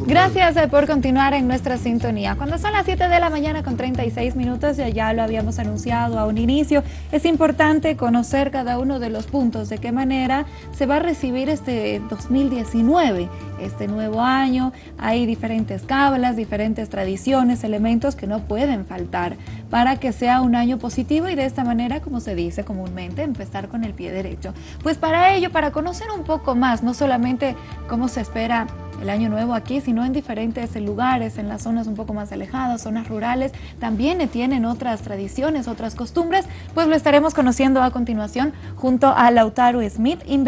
Gracias por continuar en nuestra sintonía. Cuando son las 7 de la mañana con 36 minutos, ya lo habíamos anunciado a un inicio, es importante conocer cada uno de los puntos, de qué manera se va a recibir este 2019, este nuevo año. Hay diferentes cábalas, diferentes tradiciones, elementos que no pueden faltar para que sea un año positivo y de esta manera, como se dice comúnmente, empezar con el pie derecho. Pues para ello, para conocer un poco más, no solamente cómo se espera el año nuevo aquí, sino en diferentes lugares, en las zonas un poco más alejadas, zonas rurales, también tienen otras tradiciones, otras costumbres, pues lo estaremos conociendo a continuación junto a Lautaro Smith, él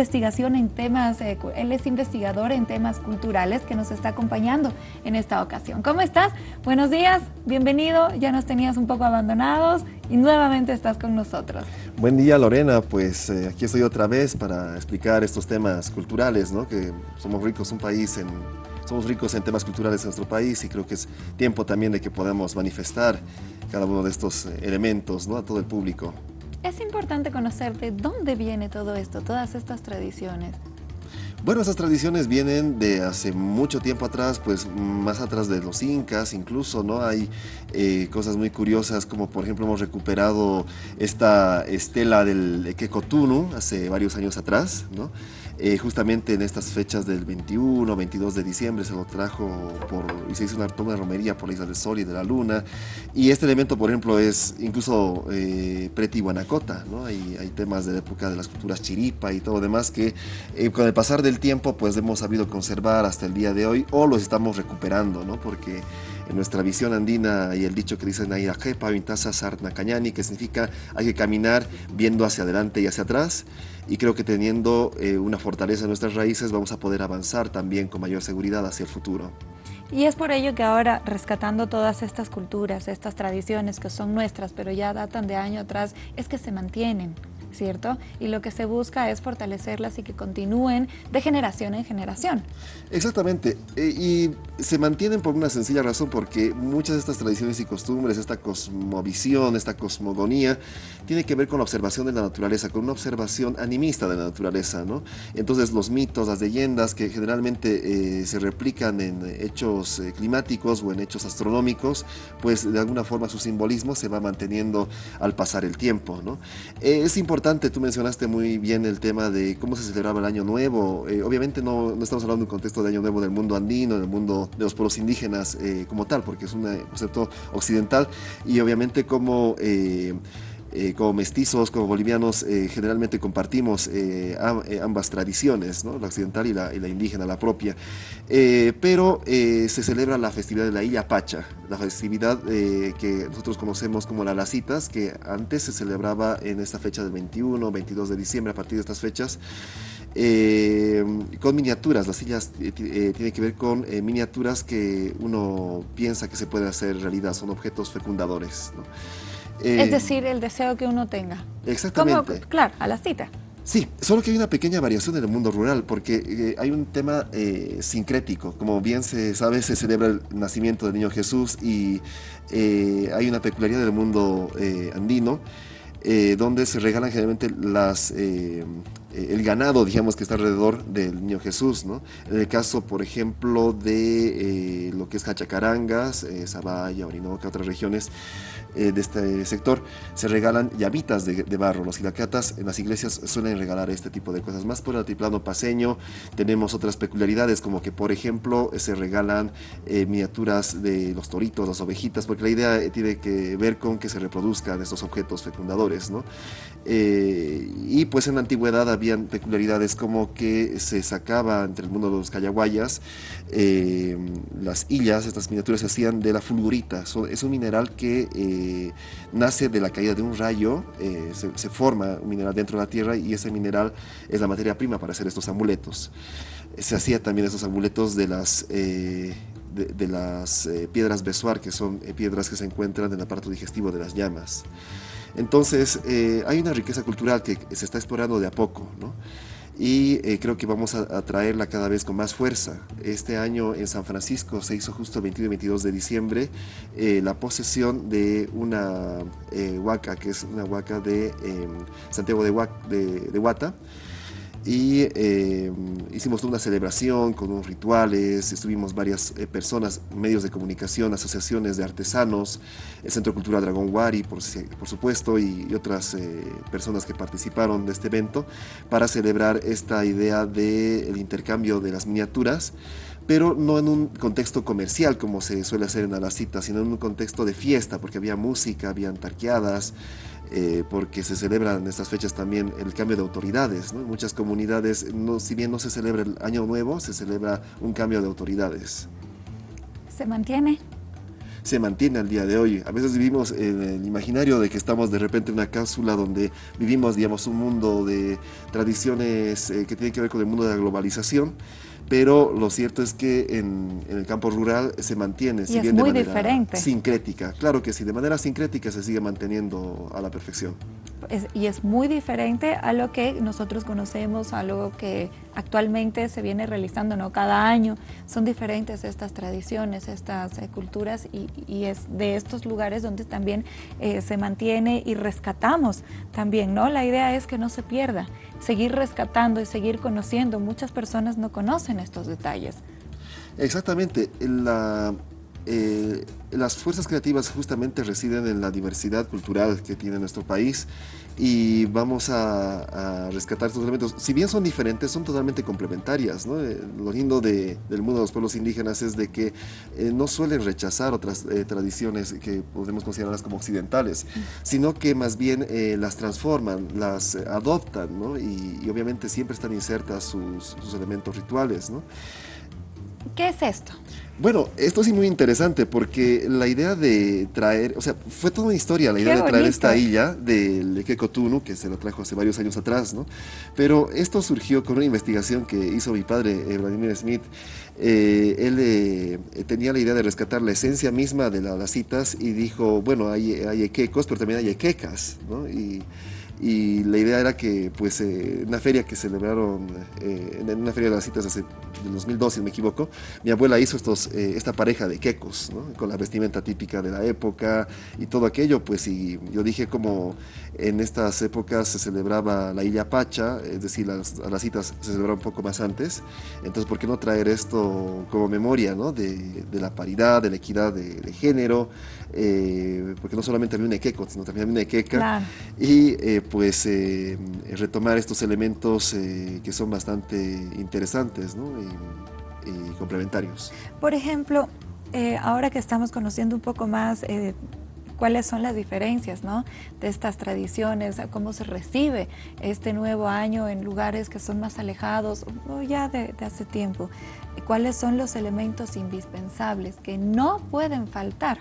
es investigador en temas culturales que nos está acompañando en esta ocasión. ¿Cómo estás? Buenos días, bienvenido, ya nos tenías un poco abandonados y nuevamente estás con nosotros. Buen día, Lorena, pues aquí estoy otra vez para explicar estos temas culturales, ¿no? Que somos ricos somos ricos en temas culturales en nuestro país y creo que es tiempo también de que podamos manifestar cada uno de estos elementos, ¿no? A todo el público. Es importante conocer de dónde viene todo esto, todas estas tradiciones. Bueno, esas tradiciones vienen de hace mucho tiempo atrás, pues más atrás de los incas incluso, ¿no? Hay cosas muy curiosas, como por ejemplo hemos recuperado esta estela del Quecotunu hace varios años atrás, ¿no? Justamente en estas fechas del 21, 22 de diciembre se lo trajo y se hizo una romería por la Isla del Sol y de la Luna, y este elemento, por ejemplo, es incluso pre-Tihuanacota, ¿no? Hay temas de la época de las culturas chiripa y todo lo demás que con el pasar del tiempo pues hemos sabido conservar hasta el día de hoy, o los estamos recuperando, ¿no? Porque en nuestra visión andina hay el dicho que dicen Airajepa, Vintaza, Sarna, Cañani, que significa hay que caminar viendo hacia adelante y hacia atrás, y creo que teniendo una fortaleza en nuestras raíces vamos a poder avanzar también con mayor seguridad hacia el futuro. Y es por ello que ahora, rescatando todas estas culturas, estas tradiciones que son nuestras, pero ya datan de año atrás, es que se mantienen, ¿cierto? Y lo que se busca es fortalecerlas y que continúen de generación en generación. Exactamente, y se mantienen por una sencilla razón, porque muchas de estas tradiciones y costumbres, esta cosmovisión, esta cosmogonía, tiene que ver con la observación de la naturaleza, con una observación animista de la naturaleza, ¿no? Entonces los mitos, las leyendas que generalmente se replican en hechos climáticos o en hechos astronómicos, pues de alguna forma su simbolismo se va manteniendo al pasar el tiempo, ¿no? Es importante, tú mencionaste muy bien el tema de cómo se celebraba el Año Nuevo. Obviamente no estamos hablando de un contexto de Año Nuevo del mundo andino, del mundo de los pueblos indígenas como tal, porque es un concepto occidental, y obviamente como mestizos, como bolivianos, generalmente compartimos ambas tradiciones, ¿no? La occidental y la indígena, la propia. Pero se celebra la festividad de la Illa Pacha, la festividad que nosotros conocemos como la Lacitas, que antes se celebraba en esta fecha del 21, 22 de diciembre, a partir de estas fechas. Con miniaturas, las sillas tienen que ver con miniaturas que uno piensa que se puede hacer realidad, son objetos fecundadores, ¿no? Es decir, el deseo que uno tenga. Exactamente. Claro, a la cita. Sí, solo que hay una pequeña variación en el mundo rural, porque hay un tema sincrético. Como bien se sabe, se celebra el nacimiento del niño Jesús, y hay una peculiaridad del mundo andino, donde se regalan generalmente el ganado, digamos, que está alrededor del niño Jesús, ¿no? En el caso, por ejemplo, de lo que es Hachacarangas, Zabaya, Orinoca, otras regiones de este sector, se regalan llamitas de barro. Los hilacatas en las iglesias suelen regalar este tipo de cosas. Más por el altiplano paseño tenemos otras peculiaridades, como que, por ejemplo, se regalan miniaturas de los toritos, las ovejitas, porque la idea tiene que ver con que se reproduzcan estos objetos fecundadores, ¿no? Y pues en la antigüedad habían peculiaridades como que se sacaba entre el mundo de los cayaguayas las illas, estas miniaturas se hacían de la fulgurita. Es un mineral que nace de la caída de un rayo, se forma un mineral dentro de la tierra, y ese mineral es la materia prima para hacer estos amuletos. Se hacía también estos amuletos de las piedras besuar, que son piedras que se encuentran en el aparato digestivo de las llamas. Entonces hay una riqueza cultural que se está explorando de a poco, ¿no? Y creo que vamos a traerla cada vez con más fuerza. Este año en San Francisco se hizo justo el 21 y 22 de diciembre la posesión de una huaca, que es una huaca de Santiago de Huata, y hicimos una celebración con unos rituales, estuvimos varias personas, medios de comunicación, asociaciones de artesanos, el Centro Cultural Dragón Wari, por supuesto, y otras personas que participaron de este evento para celebrar esta idea del intercambio de las miniaturas, pero no en un contexto comercial como se suele hacer en Alacita, sino en un contexto de fiesta, porque había música, habían tarqueadas, porque se celebran en estas fechas también el cambio de autoridades, ¿no? En muchas comunidades, no, si bien no se celebra el Año Nuevo, se celebra un cambio de autoridades. ¿Se mantiene? Se mantiene al día de hoy. A veces vivimos en el imaginario de que estamos de repente en una cápsula donde vivimos, digamos, un mundo de tradiciones que tienen que ver con el mundo de la globalización, pero lo cierto es que en el campo rural se mantiene, Y si es bien de muy manera diferente. sincrética. Claro que sí, de manera sincrética se sigue manteniendo a la perfección. Y es muy diferente a lo que nosotros conocemos, a lo que actualmente se viene realizando, ¿no? Cada año son diferentes estas tradiciones, estas culturas y es de estos lugares donde también se mantiene y rescatamos también, ¿no? La idea es que no se pierda, seguir rescatando y seguir conociendo. Muchas personas no conocen estos detalles. Exactamente. Las fuerzas creativas justamente residen en la diversidad cultural que tiene nuestro país y vamos a rescatar estos elementos. Si bien son diferentes, son totalmente complementarias, ¿no? Lo lindo del mundo de los pueblos indígenas es de que no suelen rechazar otras tradiciones que podemos considerarlas como occidentales, sino que más bien las transforman, las adoptan, ¿no? Y obviamente siempre están insertas sus elementos rituales, ¿no? ¿Qué es esto? Bueno, esto sí muy interesante porque la idea de traer, o sea, fue toda una historia la idea Qué de traer bonito. esta isla del Quecotunu, que se la trajo hace varios años atrás, ¿no? Pero esto surgió con una investigación que hizo mi padre, Vladimir Smith. Él tenía la idea de rescatar la esencia misma de las citas y dijo, bueno, hay equecos, pero también hay equecas, ¿no? Y la idea era que, pues, en una feria que celebraron, en una feria de las citas del 2012, si no me equivoco, mi abuela hizo esta pareja de quecos, ¿no? Con la vestimenta típica de la época y todo aquello, pues, y yo dije como en estas épocas se celebraba la Illa Pacha, es decir, a las citas se celebraba un poco más antes, entonces, ¿por qué no traer esto como memoria, ¿no? De la paridad, de la equidad de género, porque no solamente había un equeco, sino también había una equeca, Claro. y pues retomar estos elementos que son bastante interesantes, ¿no? Y complementarios. Por ejemplo, ahora que estamos conociendo un poco más cuáles son las diferencias, ¿no? De estas tradiciones, cómo se recibe este nuevo año en lugares que son más alejados o ya de hace tiempo, cuáles son los elementos indispensables que no pueden faltar.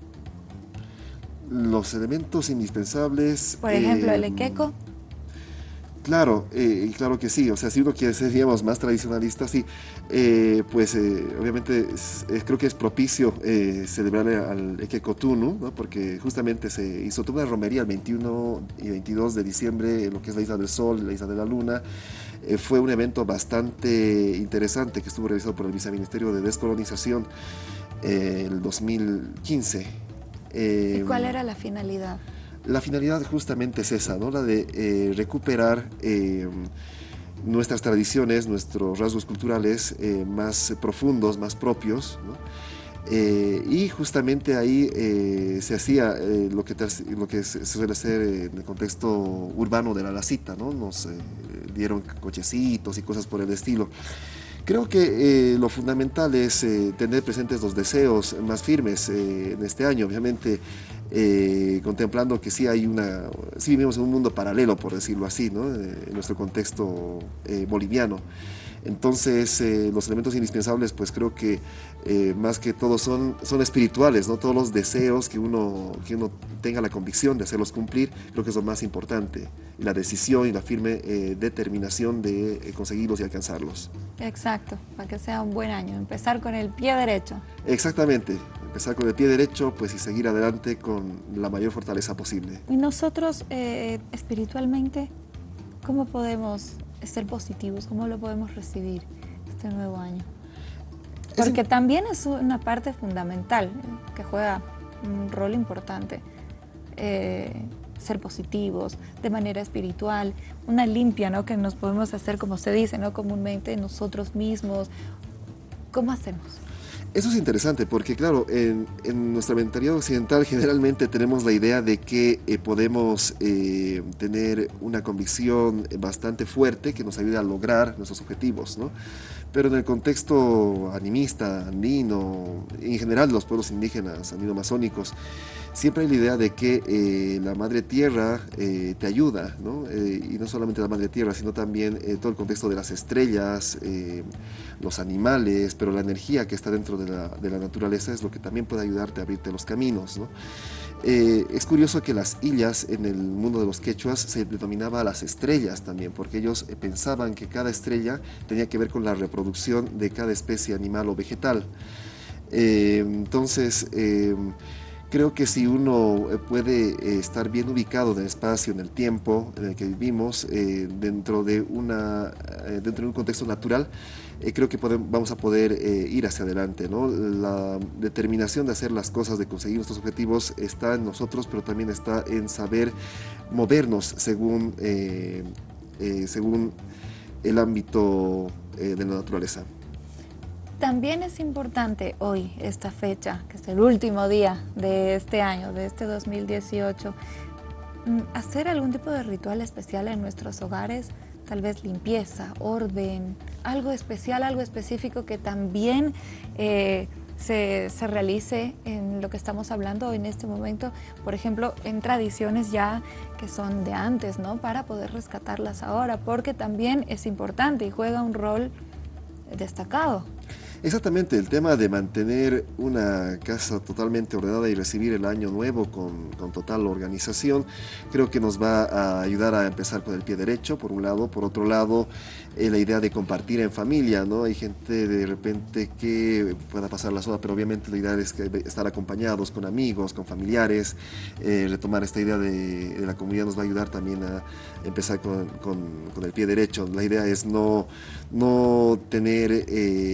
Los elementos indispensables. Por ejemplo, el equeco. Claro, claro que sí. O sea, si uno quiere ser, digamos, más tradicionalista, sí, pues obviamente creo que es propicio celebrar al Equecotunu, ¿no? Porque justamente se hizo toda una romería el 21 y 22 de diciembre en lo que es la Isla del Sol, la Isla de la Luna. Fue un evento bastante interesante que estuvo realizado por el Viceministerio de Descolonización el 2015. ¿Y cuál era la finalidad? La finalidad justamente es esa, ¿no? La de recuperar nuestras tradiciones, nuestros rasgos culturales más profundos, más propios, ¿no? Y justamente ahí se hacía lo que se suele hacer en el contexto urbano de la Lacita, ¿no? Nos dieron cochecitos y cosas por el estilo. Creo que lo fundamental es tener presentes los deseos más firmes en este año, obviamente contemplando que sí vivimos en un mundo paralelo, por decirlo así, ¿no? En nuestro contexto boliviano. Entonces, los elementos indispensables, pues creo que más que todo son espirituales, ¿no? Todos los deseos que uno tenga la convicción de hacerlos cumplir, creo que es lo más importante. Y la decisión y la firme determinación de conseguirlos y alcanzarlos. Exacto, para que sea un buen año, empezar con el pie derecho. Exactamente, empezar con el pie derecho, pues y seguir adelante con la mayor fortaleza posible. Y nosotros espiritualmente, ¿cómo podemos ser positivos? ¿Cómo lo podemos recibir este nuevo año? Porque también es una parte fundamental que juega un rol importante. ser positivos, de manera espiritual, una limpia, ¿no? Que nos podemos hacer, como se dice, ¿no? Comúnmente nosotros mismos. ¿Cómo hacemos? Eso es interesante porque, claro, en nuestra mentalidad occidental generalmente tenemos la idea de que podemos tener una convicción bastante fuerte que nos ayude a lograr nuestros objetivos, ¿no? Pero en el contexto animista, andino, en general los pueblos indígenas, andino-amazónicos, siempre hay la idea de que la madre tierra te ayuda, ¿no? Y no solamente la madre tierra, sino también todo el contexto de las estrellas, los animales, pero la energía que está dentro de la naturaleza es lo que también puede ayudarte a abrirte los caminos, ¿no? Es curioso que las illas en el mundo de los quechuas se denominaba a las estrellas también, porque ellos pensaban que cada estrella tenía que ver con la reproducción de cada especie animal o vegetal. Entonces, creo que si uno puede estar bien ubicado en el espacio, en el tiempo en el que vivimos, dentro de un contexto natural, creo que vamos a poder ir hacia adelante, ¿no? La determinación de hacer las cosas, de conseguir nuestros objetivos, está en nosotros, pero también está en saber movernos según el ámbito de la naturaleza. También es importante hoy, esta fecha, que es el último día de este año, de este 2018, hacer algún tipo de ritual especial en nuestros hogares, tal vez limpieza, orden, algo especial, algo específico que también se realice en lo que estamos hablando en este momento, por ejemplo, en tradiciones ya que son de antes, ¿no? Para poder rescatarlas ahora, porque también es importante y juega un rol destacado. Exactamente, el tema de mantener una casa totalmente ordenada y recibir el año nuevo con total organización, creo que nos va a ayudar a empezar con el pie derecho, por un lado. Por otro lado, la idea de compartir en familia, ¿no? Hay gente de repente que pueda pasar la sola, pero obviamente la idea es que estar acompañados con amigos, con familiares. Retomar esta idea de la comunidad nos va a ayudar también a empezar con el pie derecho. La idea es no tener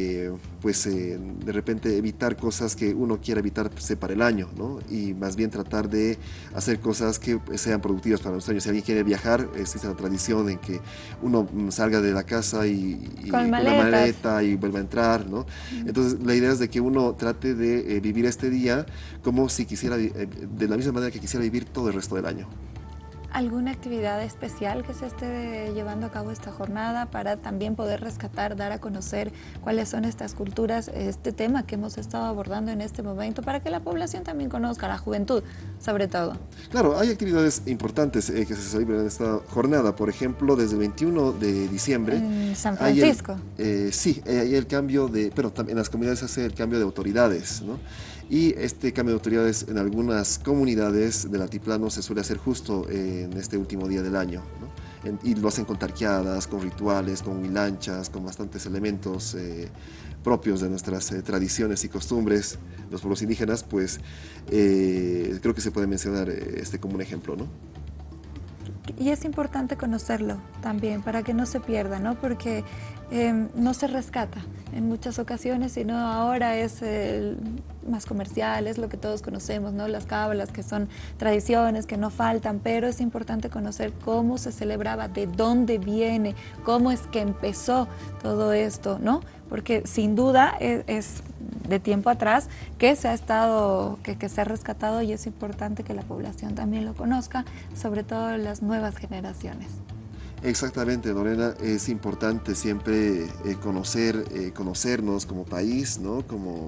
de repente evitar cosas que uno quiera evitarse para el año, ¿no? Y más bien tratar de hacer cosas que sean productivas para los años. Si alguien quiere viajar, existe la tradición en que uno salga de la casa y con la maleta y vuelva a entrar, ¿no? Entonces la idea es de que uno trate de vivir este día como si quisiera, de la misma manera que quisiera vivir todo el resto del año. ¿Alguna actividad especial que se esté llevando a cabo esta jornada para también poder rescatar, dar a conocer cuáles son estas culturas, este tema que hemos estado abordando en este momento, para que la población también conozca, la juventud sobre todo? Claro, hay actividades importantes que se celebran en esta jornada. Por ejemplo, desde el 21 de diciembre... En San Francisco. Sí, hay el cambio pero también en las comunidades se hace el cambio de autoridades, ¿no? Y este cambio de autoridades en algunas comunidades del altiplano se suele hacer justo en este último día del año, ¿no? Y lo hacen con tarqueadas, con rituales, con huilanchas, con bastantes elementos propios de nuestras tradiciones y costumbres. Los pueblos indígenas, pues creo que se puede mencionar como un ejemplo, ¿no? Y es importante conocerlo también para que no se pierda, ¿no? Porque no se rescata en muchas ocasiones, sino ahora es más comercial, es lo que todos conocemos, ¿no? Las cábalas, que son tradiciones que no faltan, pero es importante conocer cómo se celebraba, de dónde viene, cómo es que empezó todo esto, ¿no? Porque sin duda es de tiempo atrás que se ha rescatado, y es importante que la población también lo conozca, sobre todo las nuevas generaciones. Exactamente, Lorena, es importante siempre conocernos como país, ¿no?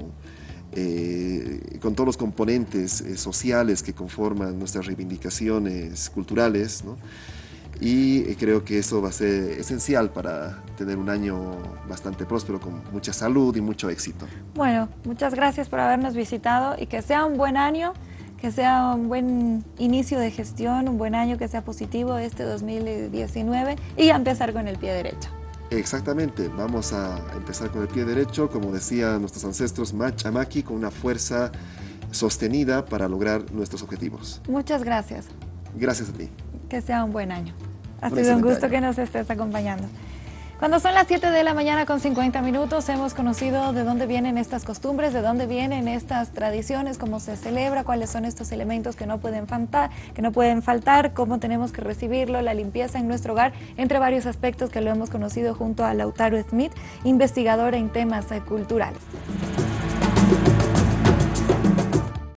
Con todos los componentes sociales que conforman nuestras reivindicaciones culturales, ¿no? Y creo que eso va a ser esencial para tener un año bastante próspero, con mucha salud y mucho éxito. Bueno, muchas gracias por habernos visitado, y que sea un buen año, que sea un buen inicio de gestión, un buen año, que sea positivo este 2019, y a empezar con el pie derecho. Exactamente, vamos a empezar con el pie derecho, como decían nuestros ancestros, Machamaki, con una fuerza sostenida para lograr nuestros objetivos. Muchas gracias. Gracias a ti. Que sea un buen año. Ha sido un gusto que nos estés acompañando. Cuando son las 7 de la mañana con 50 minutos, hemos conocido de dónde vienen estas costumbres, de dónde vienen estas tradiciones, cómo se celebra, cuáles son estos elementos que no pueden faltar, cómo tenemos que recibirlo, la limpieza en nuestro hogar, entre varios aspectos que lo hemos conocido junto a Lautaro Smith, investigador en temas culturales.